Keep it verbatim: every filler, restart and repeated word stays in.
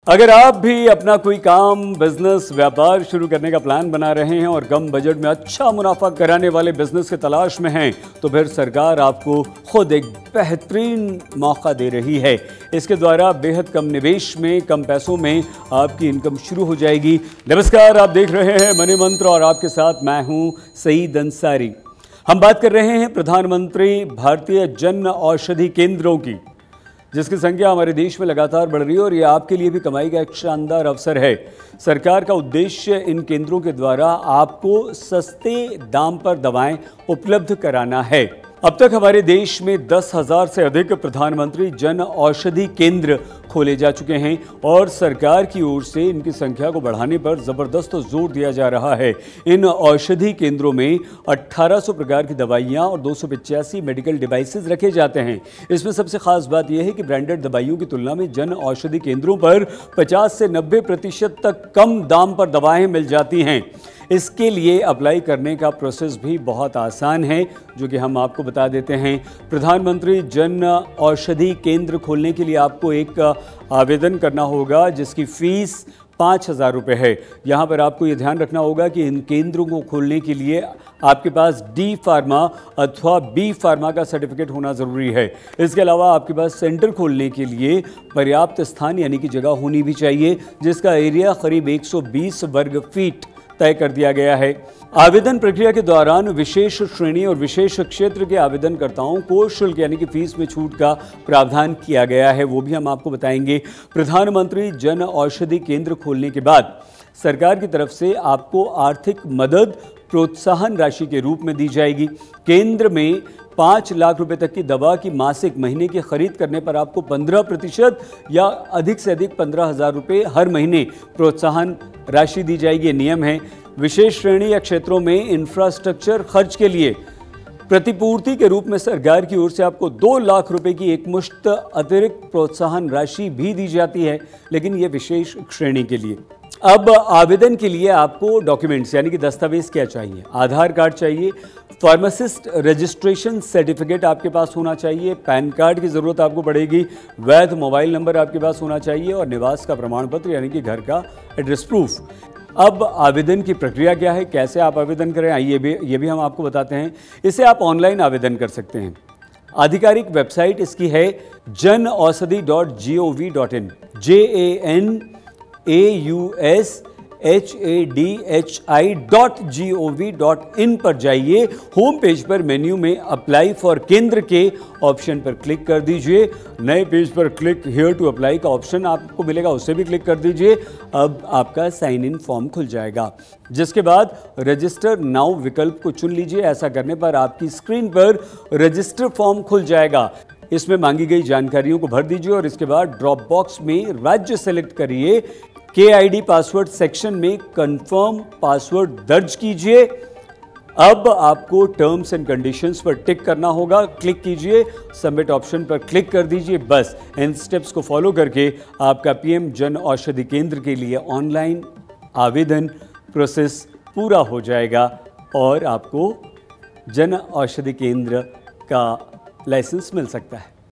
अगर आप भी अपना कोई काम, बिजनेस, व्यापार शुरू करने का प्लान बना रहे हैं और कम बजट में अच्छा मुनाफा कराने वाले बिजनेस की तलाश में हैं, तो फिर सरकार आपको खुद एक बेहतरीन मौका दे रही है। इसके द्वारा बेहद कम निवेश में, कम पैसों में आपकी इनकम शुरू हो जाएगी। नमस्कार, आप देख रहे हैं मनी मंत्र और आपके साथ मैं हूं सईद अंसारी। हम बात कर रहे हैं प्रधानमंत्री भारतीय जन औषधि केंद्रों की, जिसकी संख्या हमारे देश में लगातार बढ़ रही है और ये आपके लिए भी कमाई का एक शानदार अवसर है। सरकार का उद्देश्य इन केंद्रों के द्वारा आपको सस्ते दाम पर दवाएं उपलब्ध कराना है। अब तक हमारे देश में दस हजार से अधिक प्रधानमंत्री जन औषधि केंद्र खोले जा चुके हैं और सरकार की ओर से इनकी संख्या को बढ़ाने पर जबरदस्त जोर दिया जा रहा है। इन औषधि केंद्रों में अठारह सौ प्रकार की दवाइयां और दो सौ पचासी मेडिकल डिवाइसेस रखे जाते हैं। इसमें सबसे खास बात यह है कि ब्रांडेड दवाइयों की तुलना में जन औषधि केंद्रों पर पचास से नब्बे प्रतिशत तक कम दाम पर दवाएं मिल जाती हैं। इसके लिए अप्लाई करने का प्रोसेस भी बहुत आसान है, जो कि हम आपको बता देते हैं। प्रधानमंत्री जन औषधि केंद्र खोलने के लिए आपको एक आवेदन करना होगा, जिसकी फीस पाँच हज़ार रुपये है। यहाँ पर आपको ये ध्यान रखना होगा कि इन केंद्रों को खोलने के लिए आपके पास डी फार्मा अथवा बी फार्मा का सर्टिफिकेट होना ज़रूरी है। इसके अलावा आपके पास सेंटर खोलने के लिए पर्याप्त स्थान यानी कि जगह होनी भी चाहिए, जिसका एरिया करीब एक सौ बीस वर्ग फीट तय कर दिया गया है। आवेदन प्रक्रिया के दौरान विशेष श्रेणी और विशेष क्षेत्र के आवेदनकर्ताओं को शुल्क यानी कि फीस में छूट का प्रावधान किया गया है, वो भी हम आपको बताएंगे। प्रधानमंत्री जन औषधि केंद्र खोलने के बाद सरकार की तरफ से आपको आर्थिक मदद प्रोत्साहन राशि के रूप में दी जाएगी। केंद्र में पाँच लाख रुपए तक की दवा की मासिक महीने की खरीद करने पर आपको पंद्रह प्रतिशत या अधिक से अधिक पंद्रह हजार रुपये हर महीने प्रोत्साहन राशि दी जाएगी। नियम है, विशेष श्रेणी या क्षेत्रों में इंफ्रास्ट्रक्चर खर्च के लिए प्रतिपूर्ति के रूप में सरकार की ओर से आपको दो लाख रुपए की एक मुश्त अतिरिक्त प्रोत्साहन राशि भी दी जाती है, लेकिन ये विशेष श्रेणी के लिए। अब आवेदन के लिए आपको डॉक्यूमेंट्स यानी कि दस्तावेज क्या चाहिए? आधार कार्ड चाहिए, फार्मासिस्ट रजिस्ट्रेशन सर्टिफिकेट आपके पास होना चाहिए, पैन कार्ड की ज़रूरत आपको पड़ेगी, वैध मोबाइल नंबर आपके पास होना चाहिए और निवास का प्रमाण पत्र यानी कि घर का एड्रेस प्रूफ। अब आवेदन की प्रक्रिया क्या है, कैसे आप आवेदन करें, आइए भी ये भी हम आपको बताते हैं। इसे आप ऑनलाइन आवेदन कर सकते हैं। आधिकारिक वेबसाइट इसकी है Jan Aushadhi dot G O V dot in. J A N A U S H A D H I dot G O V dot in पर जाइए। होम पेज पर मेन्यू में अप्लाई फॉर केंद्र के ऑप्शन पर क्लिक कर दीजिए। नए पेज पर क्लिक हियर टू अप्लाई का ऑप्शन आपको मिलेगा, उससे भी क्लिक कर दीजिए। अब आपका साइन इन फॉर्म खुल जाएगा, जिसके बाद रजिस्टर नाउ विकल्प को चुन लीजिए। ऐसा करने पर आपकी स्क्रीन पर रजिस्टर फॉर्म खुल जाएगा। इसमें मांगी गई जानकारियों को भर दीजिए और इसके बाद ड्रॉप बॉक्स में राज्य सेलेक्ट करिए। के आई डी पासवर्ड सेक्शन में कंफर्म पासवर्ड दर्ज कीजिए। अब आपको टर्म्स एंड कंडीशंस पर टिक करना होगा, क्लिक कीजिए, सबमिट ऑप्शन पर क्लिक कर दीजिए। बस इन स्टेप्स को फॉलो करके आपका पीएम जन औषधि केंद्र के लिए ऑनलाइन आवेदन प्रोसेस पूरा हो जाएगा और आपको जन औषधि केंद्र का लाइसेंस मिल सकता है।